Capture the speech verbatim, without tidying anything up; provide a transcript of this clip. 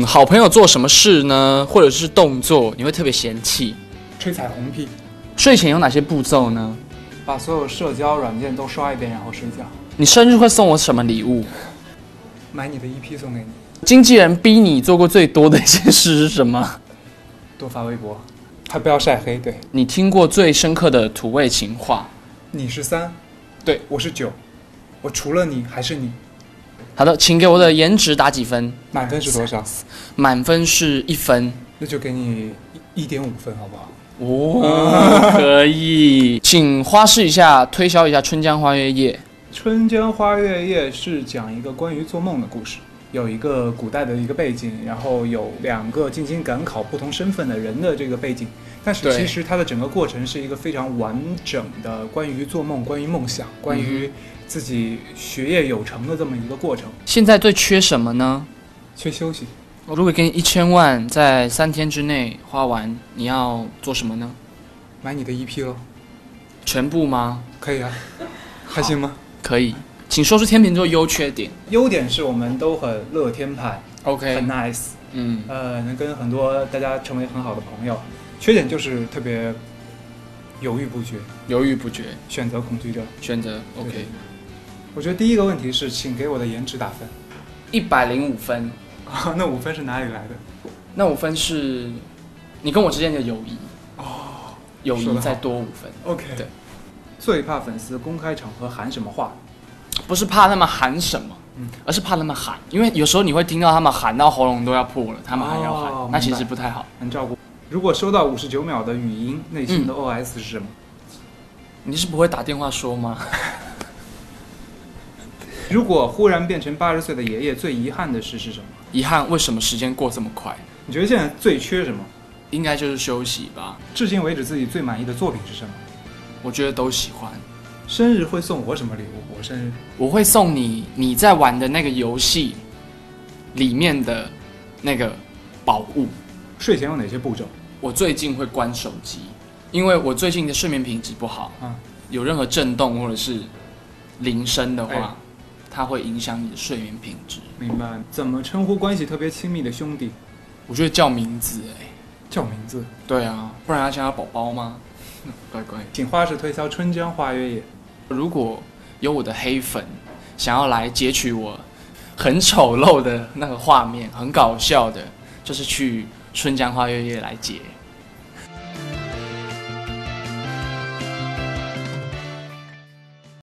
好朋友做什么事呢？或者是动作，你会特别嫌弃？ 吹彩虹屁。 睡前有哪些步骤呢？ 把所有社交软件都刷一遍，然后睡觉。 你生日会送我什么礼物？ 买你的 E P 送给你。 经纪人逼你做过最多的一件事是什么？ 多发微博，还不要晒黑。对。 你听过最深刻的土味情话？ 你是三， 对， 我是九，我除了你还是你。 好的，请给我的颜值打几分？ 满分是多少？ 满分是一分。 那就给你一点五分，好不好？ 哦，可以，请花式一下推销一下《春江花月夜》。 《春江花月夜》是讲一个关于做梦的故事，有一个古代的一个背景，然后有两个进京赶考不同身份的人的这个背景，但是其实它的整个过程是一个非常完整的关于做梦、关于梦想、关于自己学业有成的这么一个过程。 现在最缺什么呢？ 缺休息。 我如果给你一千万，在三天之内花完，你要做什么呢？ 买你的 E P 咯。全部吗？ 可以啊，还行吗？ 可以，请说出天秤座优缺点。 优点是我们都很乐天派 ，OK， 很 nice， 嗯， 呃，能跟很多大家成为很好的朋友。缺点就是特别犹豫不决， 犹豫不决， 选择恐惧症， 选择 OK。 我觉得第一个问题是，请给我的颜值打分， 一百零五分。 那五分是哪里来的？ 那五分是你跟我之间的友谊哦， 友谊再多五分。 OK， 对。最怕粉丝公开场合喊什么话？ 不是怕他们喊什么， 嗯， 而是怕他们喊，因为有时候你会听到他们喊到喉咙都要破了，他们还要喊， 哦、 那其实不太好。 很照顾。如果收到五十九秒的语音，内心的 O S 是什么？ 嗯、你是不会打电话说吗？ 如果忽然变成八十岁的爷爷，最遗憾的事是什么？ 遗憾为什么时间过这么快？ 你觉得现在最缺什么？ 应该就是休息吧。 至今为止自己最满意的作品是什么？ 我觉得都喜欢。 生日会送我什么礼物？我生日我会送你你在玩的那个游戏里面的那个宝物。 睡前有哪些步骤？ 我最近会关手机，因为我最近的睡眠品质不好，嗯、有任何震动或者是铃声的话。哎，它会影响你的睡眠品质。 明白。怎么称呼关系特别亲密的兄弟？ 我觉得叫名字。哎， 叫名字？ 对啊，不然要叫他宝宝吗？乖乖。 请花式推销《春江花月夜》。 如果有我的黑粉想要来截取我很丑陋的那个画面，很搞笑的，就是去《春江花月夜》来截。